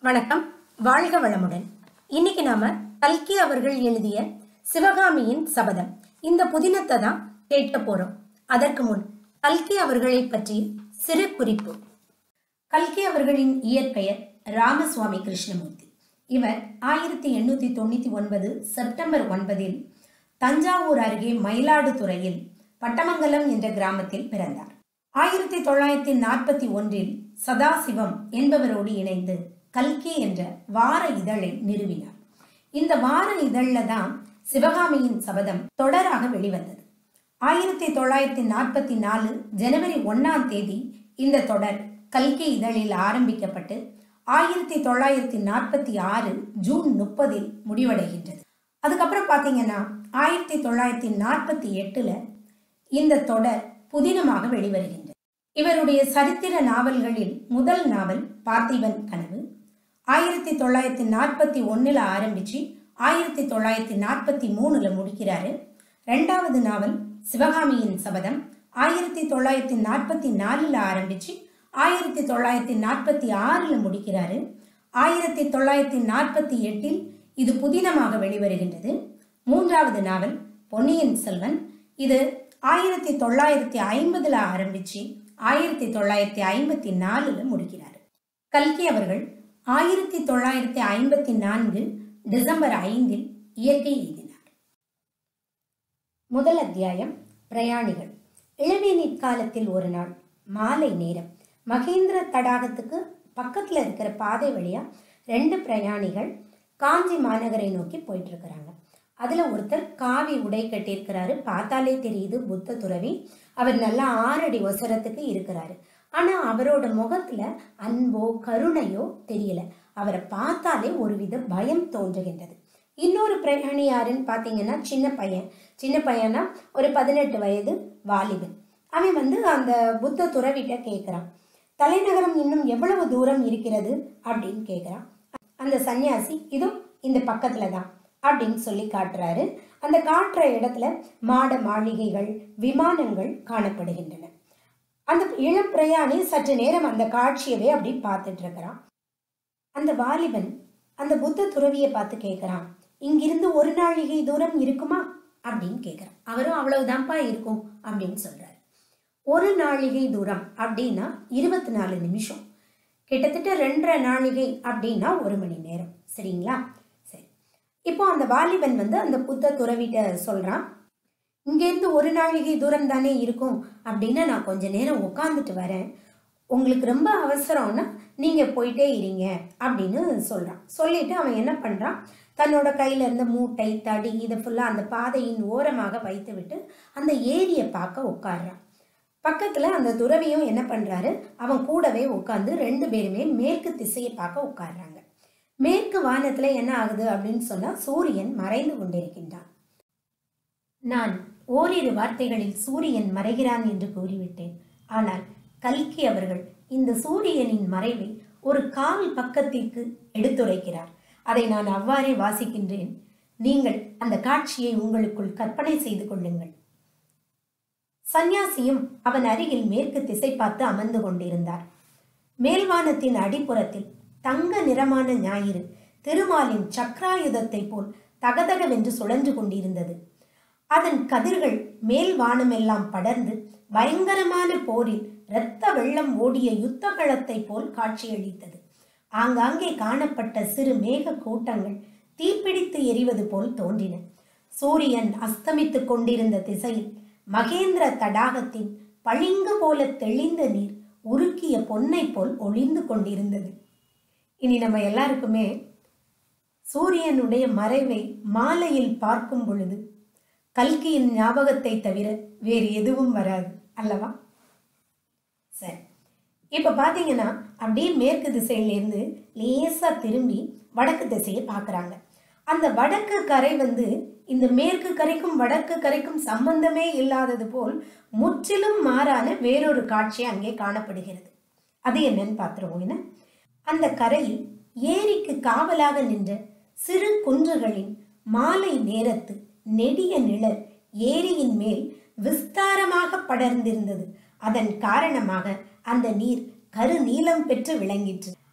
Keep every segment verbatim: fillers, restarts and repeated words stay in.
வணக்கம், வாழ்க வளமுடன். இன்னைக்கு நாம கல்கி அவர்கள் எழுதிய சிவகாமியின் சபதம் இந்த புதினத்தை தான் கேட்க போறோம். அதற்கு முன் கல்கி அவர்களை பற்றி சிறு குறிப்பு. கல்கி அவர்களின் இயற்பெயர் ராமசுவாமி கிருஷ்ணமூர்த்தி. இவர் ஆயிரத்தி எண்ணூத்தி தொண்ணூத்தி ஒன்பது செப்டம்பர் ஒன்பதில் தஞ்சாவூர் அருகே மயிலாடுதுறையில் பட்டமங்கலம் என்ற கிராமத்தில் பிறந்தார். ஆயிரத்தி தொள்ளாயிரத்தி நாற்பத்தி ஒன்றில் சதாசிவம் என்பவரோடு இணைந்து கல்கி என்ற வார இதழை நிறுவினார். இந்த வார இதழ்ல தான் சிவகாமியின் சபதம் தொடராக வெளிவந்தது. ஆயிரத்தி தொள்ளாயிரத்தி நாற்பத்தி நாலு ஜனவரி ஒன்னாம் தேதி இந்த தொடர் கல்கி இதழில் ஆரம்பிக்கப்பட்டு ஆயிரத்தி தொள்ளாயிரத்தி நாற்பத்தி ஆறு ஜூன் முப்பதில் முடிவடைகின்றது. அதுக்கப்புறம் பாத்தீங்கன்னா ஆயிரத்தி தொள்ளாயிரத்தி நாற்பத்தி எட்டுல இந்த தொடர் புதினமாக வெளிவருகின்றது. இவருடைய சரித்திர நாவல்களில் முதல் நாவல் பார்த்திபன் கனவு ஆயிரத்தி தொள்ளாயிரத்தி நாற்பத்தி ஒன்னுல ஆரம்பிச்சு ஆயிரத்தி தொள்ளாயிரத்தி நாற்பத்தி மூணுல முடிக்கிறாரு. ரெண்டாவது நாவல் சிவகாமியின் சபதம் ஆயிரத்தி தொள்ளாயிரத்தி நாற்பத்தி நாலுல ஆரம்பிச்சு ஆயிரத்தி தொள்ளாயிரத்தி நாற்பத்தி ஆறுல முடிக்கிறாரு. ஆயிரத்தி தொள்ளாயிரத்தி நாற்பத்தி எட்டில் இது புதினமாக வெளிவருகின்றது. மூன்றாவது நாவல் பொன்னியின் செல்வன். இது ஆயிரத்தி தொள்ளாயிரத்தி ஐம்பதுல ஆரம்பிச்சு ஆயிரத்தி தொள்ளாயிரத்தி ஐம்பத்தி நாலுல முடிக்கிறார். கல்கி அவர்கள் ஆயிரத்தி தொள்ளாயிரத்தி ஐம்பத்தி நான்கு டிசம்பர் ஐந்தில் இயற்கை எழுதினார். முதல் அத்தியாயம் பிரயாணிகள். இளவேநீர் காலத்தில் ஒரு நாள் மாலை நேரம் மகேந்திர தடாகத்துக்கு பக்கத்துல இருக்கிற பாதை வழியா ரெண்டு பிரயாணிகள் காஞ்சி மாநகரை நோக்கி போயிட்டு இருக்கிறாங்க. அதுல ஒருத்தர் காவி உடை கட்டியிருக்கிறாரு. பார்த்தாலே தெரியுது புத்த துறவி. அவர் நல்லா ஆறடி ஒசரத்துக்கு இருக்கிறாரு. ஆனா அவரோட முகத்துல அன்போ கருணையோ தெரியல. அவரை பார்த்தாலே ஒருவித பயம் தோன்றுகின்றது. இன்னொரு பிரயாணி யாருன்னு பாத்தீங்கன்னா சின்ன பையன். சின்ன பையனா ஒரு பதினெட்டு வயது வாலிபன். அவன் வந்து அந்த புத்த துறவிட்ட கேட்கிறான், தலைநகரம் இன்னும் எவ்வளவு தூரம் இருக்கிறது அப்படின்னு கேட்கிறான். அந்த சன்னியாசி இதோ இந்த பக்கத்துலதான் அப்படின்னு சொல்லி காட்டுறாரு. அந்த காட்டுற இடத்துல மாட மாளிகைகள் விமானங்கள் காணப்படுகின்றன. அந்த இளம் பிரயாணி சற்று நேரம் அந்த காட்சியவே அப்படி பார்த்துட்டு இருக்கிறான். அந்த வாலிபன் அந்த புத்த துறவியை பார்த்து கேட்கிறான், இங்கிருந்து ஒரு நாழிகை தூரம் இருக்குமா அப்படின்னு கேட்கிறான். அவரும் அவ்வளவுதான்ப்பா இருக்கும் அப்படின்னு சொல்றாரு. ஒரு நாழிகை தூரம் அப்படின்னா இருபத்தி நாலு நிமிஷம், கிட்டத்தட்ட ரெண்டரை நாழிகை அப்படின்னா ஒரு மணி நேரம். சரிங்களா? சரி. இப்போ அந்த வாலிபன் வந்து அந்த புத்த துறவிட்ட சொல்றான், இங்கேருந்து ஒரு நாழிகை தூரம் தானே இருக்கும் அப்படின்னா நான் கொஞ்ச நேரம் உட்காந்துட்டு வரேன், உங்களுக்கு ரொம்ப அவசரம்னா நீங்க போயிட்டே இருங்க அப்படின்னு சொல்றான். சொல்லிட்டு அவன் என்ன பண்றான், தன்னோட கையில இருந்த மூட்டை தடி இதை ஃபுல்லா அந்த பாதையின் ஓரமாக வைத்து விட்டு அந்த ஏரியை பார்க்க உட்காடுறான். பக்கத்துல அந்த துறவியும் என்ன பண்றாரு, அவன் கூடவே உட்கார்ந்து ரெண்டு பேருமே மேற்கு திசையை பார்க்க உட்காடுறாங்க. மேற்கு வானத்துல என்ன ஆகுது அப்படின்னு சொன்னா சூரியன் மறைந்து கொண்டிருக்கின்றான். நான் ஓரிரு வார்த்தைகளில் சூரியன் மறைகிறான் என்று கூறிவிட்டேன். ஆனால் கல்கி அவர்கள் இந்த சூரியனின் மறைவை ஒரு கால் பக்கத்திற்கு எடுத்துரைக்கிறார். அதை நான் அவ்வாறே வாசிக்கின்றேன். நீங்கள் அந்த காட்சியை உங்களுக்குள் கற்பனை செய்து கொள்ளுங்கள். சந்நியாசியும் அவன் அருகில் மேற்கு திசை பார்த்து அமர்ந்து கொண்டிருந்தார். மேல்வானத்தின் அடிப்புறத்தில் தங்க நிறமான ஞாயிறு திருமாலின் சக்ராயுதத்தை போல் தகதகவென்று சுழன்று கொண்டிருந்தது. அதன் கதிர்கள் மேல் வானமெல்லாம் படர்ந்து பயங்கரமான போரில் இரத்த வெள்ளம் ஓடிய யுத்த களத்தை போல் காட்சியளித்தது. ஆங்காங்கே காணப்பட்ட சிறு மேக கூட்டங்கள் தீப்பிடித்து எரிவது போல் தோன்றின. சூரியன் அஸ்தமித்துக் கொண்டிருந்த திசையில் மகேந்திர தடாகத்தின் பளிங்கு போல தெளிந்த நீர் உருக்கிய பொன்னை போல் ஒளிந்து கொண்டிருந்தது. இனி நம்ம எல்லாருக்குமே சூரியனுடைய மறைவை மாலையில் பார்க்கும் பொழுது கல்கியின் ஞாபகத்தை தவிர வேறு எதுவும் வராது அல்லவா? சரி, இப்ப பாத்தீங்கன்னா அப்படியே மேற்கு திசையிலிருந்து லேசா திரும்பி வடக்கு திசையை பாக்குறாங்க. அந்த வடக்கு கரை வந்து இந்த மேற்கு கரைக்கும் வடக்கு கரைக்கும் சம்பந்தமே இல்லாதது போல் முற்றிலும் மாறான வேறொரு காட்சி அங்கே காணப்படுகிறது. அது என்னன்னு பார்த்துருவோம். அந்த கரையில் ஏரிக்கு காவலாக நின்ற சிறு குன்றுகளின் மாலை நேரத்து நெடிய நிழல் ஏரியின் மேல் விஸ்தாரமாக படர்ந்திருந்தது. அதன் காரணமாக அந்த நீர் கரு நீலம் பெற்று விளங்கிற்று.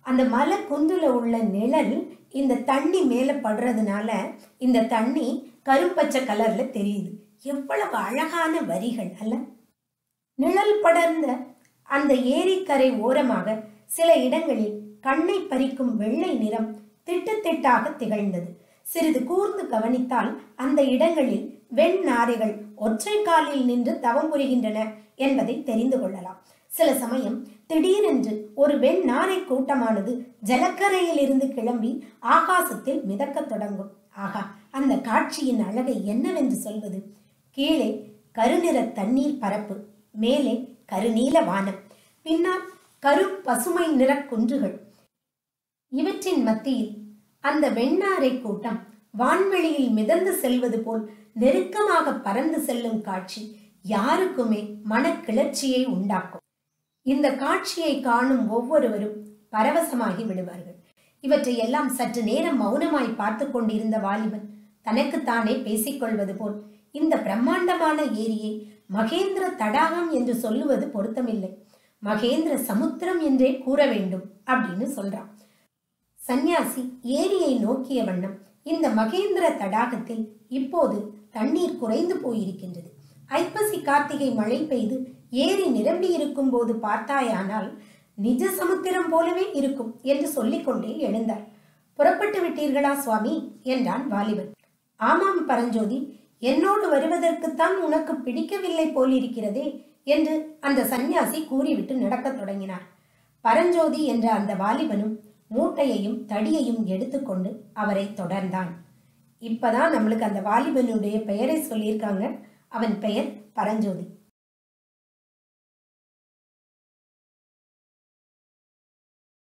அந்த மலை குன்றுல உள்ள நிழல் இந்த தண்ணி மேல படுறதுனால இந்த தண்ணி கரும்பச்சை கலர்ல தெரியுது. எவ்வளவு அழகான வரிகள் அல்ல? நிழல் படர்ந்த அந்த ஏரிக்கரை ஓரமாக சில இடங்களில் கண்ணை பறிக்கும் வெள்ளை நிறம் திட்டு திட்டாக திகழ்ந்தது. சிறிது கூர்ந்து கவனித்தால் அந்த இடங்களில் வெண் நாரைகள் ஒற்றை காலில் நின்று தவம் புரிகின்றன என்பதை தெரிந்து கொள்ளலாம். சில சமயம் திடீரென்று ஒரு வெண் நாரை கூட்டமானது ஜலக்கரையில் இருந்து கிளம்பி ஆகாசத்தில் மிதக்கத் தொடங்கும். ஆகா, அந்த காட்சியின் அழகை என்னவென்று சொல்வது? கீழே கருநிற தண்ணீர் பரப்பு, மேலே கருநீல வானம், பின்னால் கரு பசுமை நிற குன்றுகள். இவற்றின் மத்தியில் அந்த வெண்ணாரை கூட்டம் வான்வெளியில் மிதந்து செல்வது போல் நெருக்கமாக பறந்து செல்லும் காட்சி யாருக்குமே மனக்கிளர்ச்சியை உண்டாக்கும். இந்த காட்சியை காணும் ஒவ்வொருவரும் பரவசமாகி விடுவார்கள். இவற்றை எல்லாம் சற்று நேரம் மௌனமாய் பார்த்து கொண்டிருந்த வாலிபன் தனக்குத்தானே பேசிக்கொள்வது போல், இந்த பிரம்மாண்டமான ஏரியை மகேந்திர தடாகம் என்று சொல்லுவது பொருத்தமில்லை, மகேந்திர சமுத்திரம் என்றே கூற வேண்டும் அப்படின்னு சொல்றான். சந்நியாசி ஏரியை நோக்கிய வண்ணம் இந்த மகேந்திர தடாகத்தில் இப்போது தண்ணீர் குறைந்து போயிருக்கின்றது. ஐப்பசி கார்த்திகை மழை பெய்து ஏரி நிரம்பி இருக்கும் போது பார்த்தாயானால் நிஜ சமுத்திரம் போலவே இருக்கும் என்று சொல்லிக்கொண்டே எழுந்தார். புறப்பட்டு விட்டீர்களா சுவாமி என்றான் வாலிபன். ஆமாம் பரஞ்சோதி, என்னோடு வருவதற்குத்தான் உனக்கு பிடிக்கவில்லை போலிருக்கிறதே என்று அந்த சந்நியாசி கூறிவிட்டு நடக்கத் தொடங்கினார். பரஞ்சோதி என்ற அந்த வாலிபனும் மூட்டையையும் தடியையும் எடுத்துக்கொண்டு அவரை தொடர்ந்தான். இப்பதான் நம்மளுக்கு அந்த வாலிபனுடைய பெயரை சொல்லியிருக்காங்க. அவன் பெயர் பரஞ்சோதி.